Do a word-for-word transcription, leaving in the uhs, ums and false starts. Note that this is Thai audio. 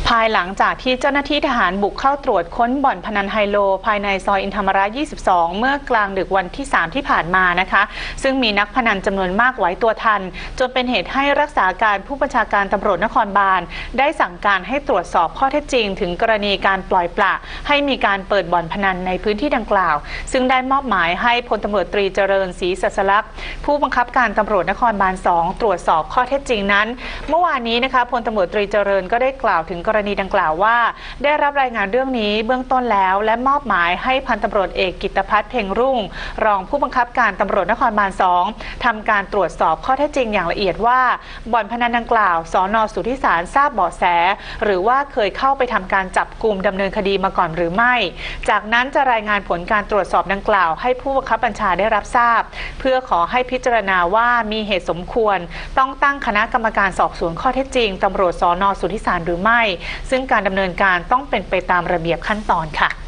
ภายหลังจากที่เจ้าหน้าที่ทหารบุกเข้าตรวจค้นบ่อนพนันไฮโลภายในซอยอินธรรมระ ยี่สิบสอง เมื่อกลางดึกวันที่ สาม ที่ผ่านมานะคะซึ่งมีนักพนันจำนวนมากไหวตัวทันจนเป็นเหตุให้รักษาการผู้บัญชาการตำรวจนครบาลได้สั่งการให้ตรวจสอบข้อเท็จจริงถึงกรณีการปล่อยปละให้มีการเปิดบ่อนพนันในพื้นที่ดังกล่าวซึ่งได้มอบหมายให้พลตำรวจตรีเจริญศรีสัสลักษณ์ผู้บังคับการตำรวจนครบาล สอง ตรวจสอบข้อเท็จจริงนั้นเมื่อวานนี้นะคะพลตำรวจตรีเจริญก็ได้กล่าวถึงกรณีดังกล่าวว่าได้รับรายงานเรื่องนี้เบื้องต้นแล้วและมอบหมายให้พันตำรวจเอกกิตภัทรเพ็งรุ่งรองผู้บังคับการตำรวจนครบาล สอง ทำการตรวจสอบข้อเท็จจริงอย่างละเอียดว่าบ่อนพนันดังกล่าวสน.สุทธิสารทราบเบาะแสหรือว่าเคยเข้าไปทำการจับกุมดำเนินคดีมาก่อนหรือไม่จากนั้นจะรายงานผลการตรวจสอบดังกล่าวให้ผู้บังคับบัญชาได้รับทราบเพื่อขอให้พิจารณาว่ามีเหตุสมควรต้องตั้งคณะกรรมการสอบสวนข้อเท็จจริงตำรวจสน.สุทธิสารหรือไม่ซึ่งการดำเนินการต้องเป็นไปตามระเบียบขั้นตอนค่ะ